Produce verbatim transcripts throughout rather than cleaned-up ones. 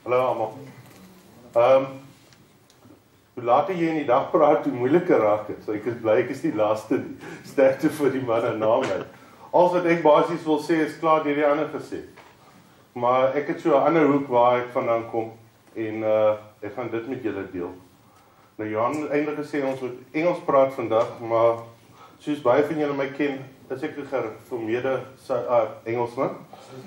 Hallo allemaal. Um, hoe later jy in die dag praat, hoe moeiliker raak het. So ek is bly ek is die laaste sterkte vir die man en naam uit. Alles wat ek basies wil sê is klaar deur die ander gesê. Maar ek het so 'n ander hoek waar ek vandaan kom en uh, ek gaan dit met julle deel. Nou Johan het eintlik gesê ons moet Engels praat vandag, maar soos baie van julle my ken, is ek 'n gereformeerde uh, Engelsman.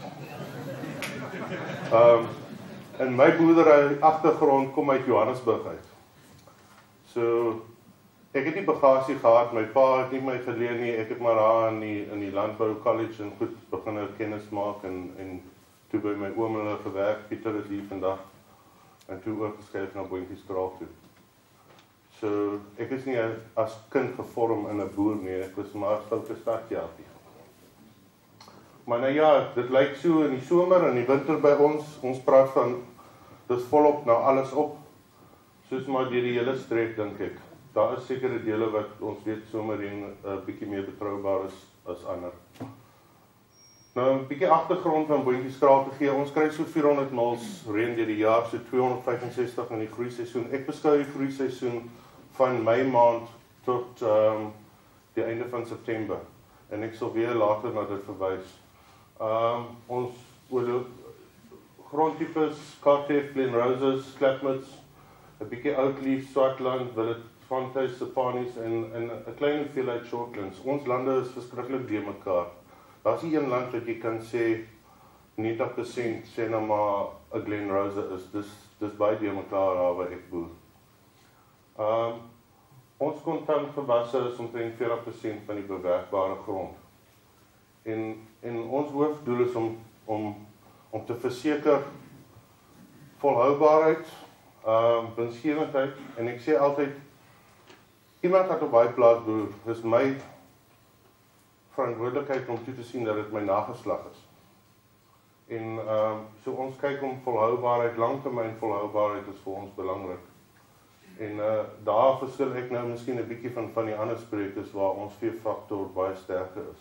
Um, en my boerdery agtergrond kom uit Johannesburg uit. So, ek het nie bagasie gehad, my pa het nie my geleer nie, ek het maar daar in die, in die landbou college en goed begin kennis maak en, en toe by my oom hulle gewerk, Pieter is hier vandag, en toe oorgeskuif na Boontjieskraal toe. So, ek is nie as kind gevorm in 'n boer nie, ek was maar as foute stadjapie. Maar nou ja, dit lyk so in die somer en die winter by ons, ons praat van, dis volop nou alles op, soos maar deur die hele streek dink ek. Daar is sekere dele wat ons weet somerheen 'n uh, bietjie meer betroubaar is as ander. Nou 'n bietjie agtergrond van Boontjieskraal te gee, ons kry so vier honderd mils reën deur die jaar, so tweehonderdvyfensestig in die groeiseisoen. Ek beskou die groeiseisoen van Mei maand tot um, die einde van September. En ek sal weer later na dit verwys. Um, ons oor grondtipes, Cartef, Glen Roses, Klapmuts, 'n bietjie Oudleaf, Swartland, Willet, Fonthuis, Sepanis en 'n klein hoeveelheid Shortlands. Ons lande is verskriklik de mekaar. Daar's nie een land wat jy kan sê negentig persent sê nou maar 'n Glen Rose is. Dis dis baie de mekaar daar waar ek boer. Um, ons kontantgewasse is omtrent veertig persent van die bewerkbare grond. En en ons hoofdoel is om om om te verseker volhoubaarheid, uh, winsgewendheid, en ek sê altyd, iemand wat op baie plaas boer, is my verantwoordelikheid om toe te sien dat dit my nageslag is. En uh, so ons kyk om volhoubaarheid, langtermyn volhoubaarheid is vir ons belangrik. En uh, daar verskil ek nou miskien 'n bietjie van van die ander sprekers waar ons veefaktor baie sterker is.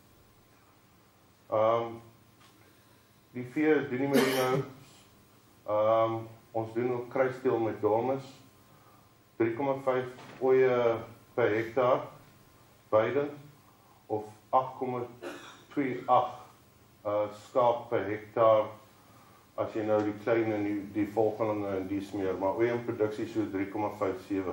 Um, die vee doen nie meer nou, um, ons doen ook kruisdeel met dames, drie komma vyf oeye per hektaar, beide, of agt komma twee agt uh, skaap per hektaar, as jy nou die klein en die, die volgelinge en die smeer, maar oeye in produksie so drie komma vyf sewe.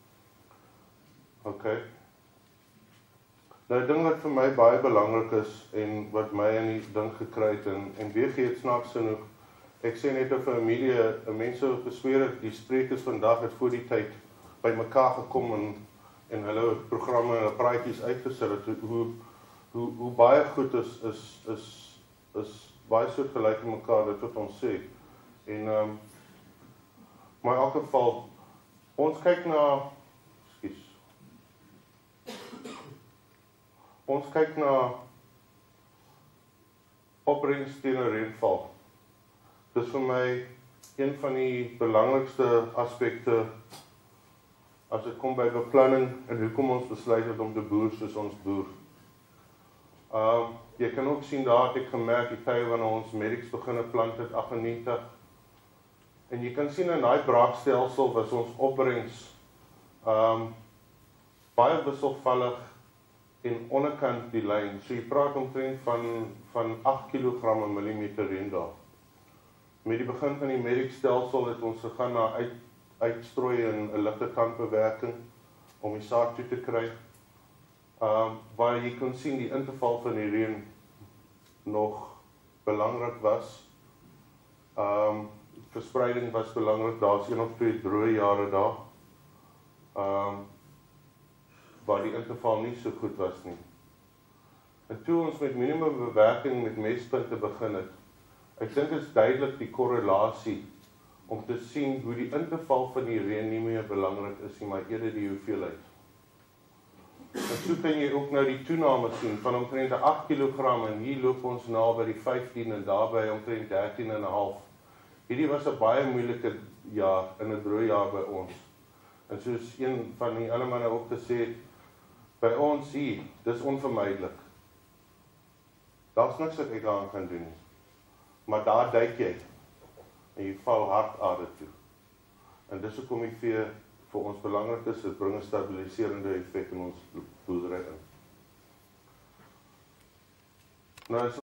Ok. Nou, 'n ding wat vir my baie belangrik is, en wat my in die ding gekry het, en, en W G het snaaks genoeg, ek sê net of 'n familie, 'n mense gesweer het, die sprekers vandag het voor die tyd by mekaar gekom en, en hulle programme en hulle praatjies uitgesit het, hoe, hoe, hoe baie goed is, is, is, is baie soort gelyk met mekaar, dit wat ons sê. En, um, maar in elk geval, ons kyk na, excuse, ons kyk na opbrengs teen 'n reënval. Dis vir my een van die belangrikste aspekte as dit kom by beplanning en hoekom ons besluit het om te boer soos ons boer. Um, jy kan ook sien daar het ek gemerk die tye wanneer ons Merricks beginne plant het agt-en-negentig. En jy kan sien in daai braakstelsel was ons opbrengs um, baie wisselvallig en onderkant die lyn. So jy praat omtrent van van agt kilogram per millimeter reëndaal. Met die begin van die Merricks stelsel het ons gegaan na uit, uitstrooi en 'n ligte kantbewerking om die saad toe te kry. Um, waar jy kon sien die interval van die reën nog belangrik was. Um, verspreiding was belangrik, daar is een of twee droë jare daar. Um, waar die interval nie so goed was nie. En toe ons met minimum bewerking met mespunte begin het, ek dink dit is duidelik die korrelasie om te sien hoe die interval van die reën nie meer belangrik is nie, maar eerder die hoeveelheid. En so kan jy ook nou die toename sien van omtrent agt kilogram en hier loop ons na by die vyftien en daarby omtrent dertien en 'n half. Hierdie was 'n baie moeilike jaar in 'n droë jaar by ons. En soos een van die ander manne ook gesê, by ons hier, dis onvermydelik. Daar's niks wat ek aan kan doen nie. Maar daar duik jy. en jy vou hard aarde toe. En dis hoekom die vee vir ons belangrik is, dit bring 'n stabiliserende effek in ons boerdery in. Nou,